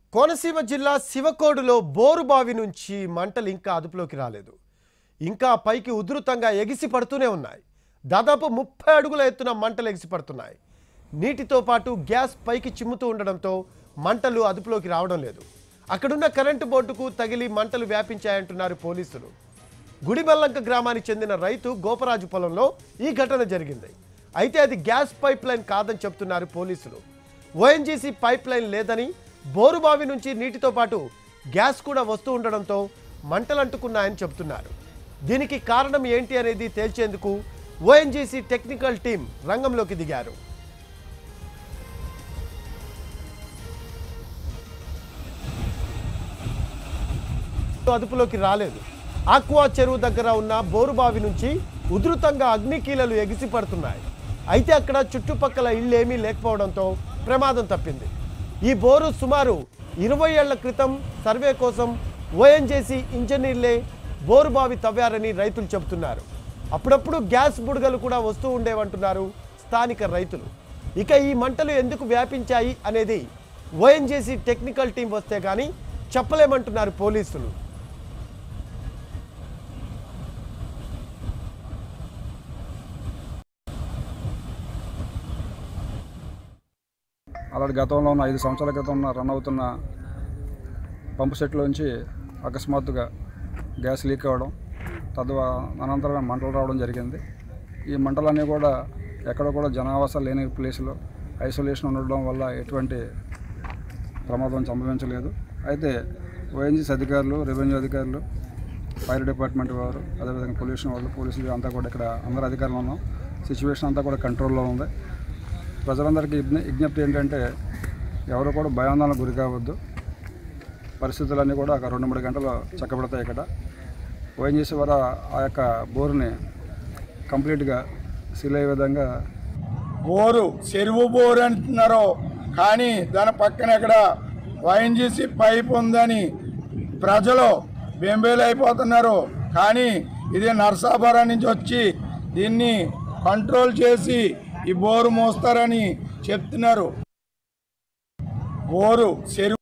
కోనసీమ జిల్లా శివకోడులో బోరుబావి నుంచి మంటలు ఇంకా అదుపులోకి రాలేదు. ఇంకా పైకి ఉధృతంగా ఎగిసి పడుతూనే ఉన్నాయి. దాదాపు 30 అడుగుల ఎత్తున మంటలు ఎగిసి పడుతున్నాయి. నీటితో పాటు గ్యాస్ పైకి చిమ్ముతూ ఉండడంతో మంటలు అదుపులోకి రావడం లేదు. అక్కడున్న కరెంటు బోర్డుకు తగిలి మంటలు వ్యాపించాయంటున్నారు పోలీసులు. గుడిబల్లంక గ్రామానికి చెందిన రైతు గోపరాజు పొలంలో ఈ ఘటన జరిగింది. అయితే అది గ్యాస్ పైప్ లైన్ కాదని చెప్తున్నారు పోలీసులు. ఓఎన్జీసీ పైప్ లైన్ లేదని, బోరుబావి నుంచి నీటితో పాటు గ్యాస్ కూడా వస్తూ ఉండడంతో మంటలు అంటుకున్నాయని చెబుతున్నారు. దీనికి కారణం ఏంటి అనేది తేల్చేందుకు ఓఎన్జీసీ టెక్నికల్ టీం రంగంలోకి దిగారు. అదుపులోకి రాలేదు. ఆక్వా చెరువు దగ్గర ఉన్న బోరుబావి నుంచి ఉధృతంగా అగ్నికీలలు ఎగిసి పడుతున్నాయి. అయితే అక్కడ చుట్టుపక్కల ఇళ్ళేమీ లేకపోవడంతో ప్రమాదం తప్పింది. ఈ బోరు సుమారు 20 ఏళ్ల క్రితం సర్వే కోసం ఓఎన్జీసీ ఇంజనీర్లే బోరుబావి తవ్వారని రైతులు చెబుతున్నారు. అప్పుడప్పుడు గ్యాస్ బుడగలు కూడా వస్తూ ఉండేవంటున్నారు స్థానిక రైతులు. ఇక ఈ మంటలు ఎందుకు వ్యాపించాయి అనేది ఓఎన్జీసీ టెక్నికల్ టీం వస్తే కానీ చెప్పలేమంటున్నారు పోలీసులు. అలాంటి గతంలో ఉన్న 5 సంవత్సరాల క్రితం రన్ అవుతున్న పంపు సెట్లోంచి అకస్మాత్తుగా గ్యాస్ లీక్ అవ్వడం, అనంతరం మంటలు రావడం జరిగింది. ఈ మంటలన్నీ కూడా ఎక్కడ కూడా జనావాసాలు లేని ప్లేస్లో ఐసోలేషన్ ఉండడం వల్ల ఎటువంటి ప్రమాదం సంభవించలేదు. అయితే ఓఎన్జీసీ అధికారులు, రెవెన్యూ అధికారులు, ఫైర్ డిపార్ట్మెంట్ వారు, అదేవిధంగా పొల్యూషన్ వాళ్ళు, పోలీసులు అంతా కూడా ఇక్కడ అందరు అధికారులు ఉన్నాం. సిచ్యువేషన్ అంతా కూడా కంట్రోల్లో ఉంది. ప్రజలందరికీ విజ్ఞప్తి ఏంటంటే ఎవరు కూడా భయాందోళనకు గురి కావద్దు. పరిస్థితులన్నీ కూడా ఒక 2-3 గంటలు చక్కబడతాయి. ఇక్కడ ఓఎన్జీసీ వారు ఆ యొక్క బోరుని కంప్లీట్గా సీల్ అయ్యే విధంగా బోరు చెరువు బోరు అంటున్నారు, కానీ దాని పక్కన ఇక్కడ ఓఎన్జీసీ పైప్ ఉందని ప్రజలు బెంబేలు అయిపోతున్నారు. కానీ ఇది నర్సాపురం నుంచి వచ్చి దీన్ని కంట్రోల్ చేసి ఈ బోరు మోస్తారని చెప్తున్నారు. బోరు చెరువు